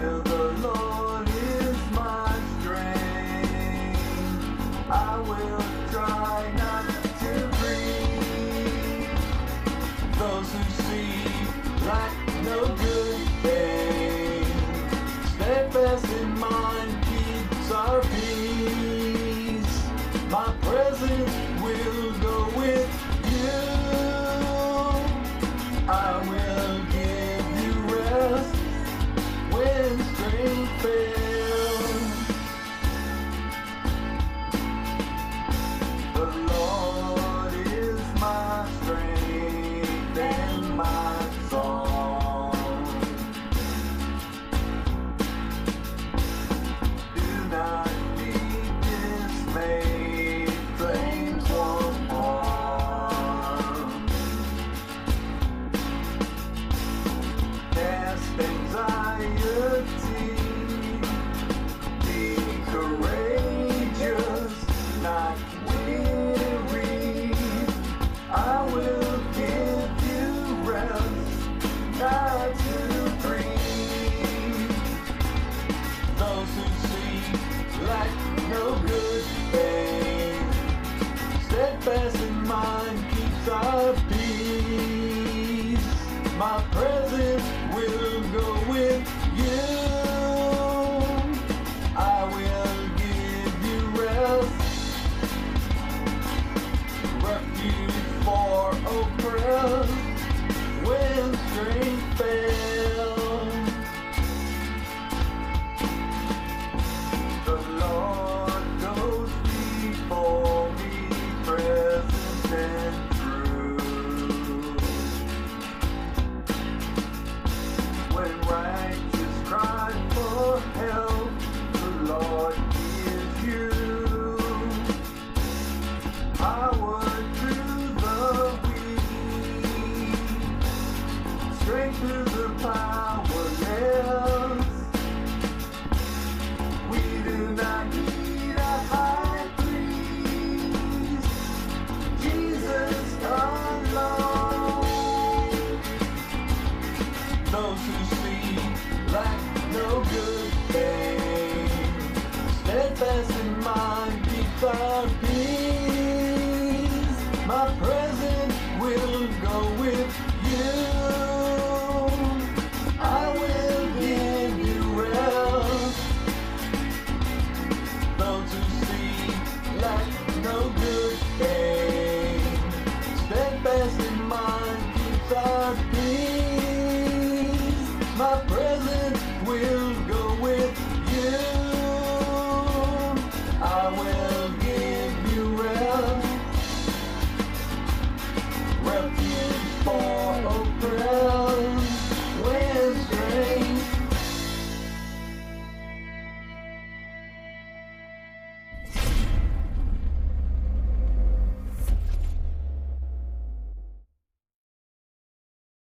Still the Lord is my strength. I will try not to grieve. Those who see lack no good thing. Steadfast in mind keeps our peace. My presence will go with you. I will give you rest when strength fails. The Lord is my strength and my song. Do not be dismayed, flames won't harm. Cast anxiety, be courageous, not weary. I will give you rest, not to grieve. Those who seek lack no good thing. Steadfast in mind keeps our peace. My presence will go with you. I will give you rest, refuge for oppressed when strength fails. The Lord goes before me, present and true. When righteous cry for help, the Lord gives you power to the weak, strength to the powerless. We do not need a high priest, Jesus alone. Those who see lack no good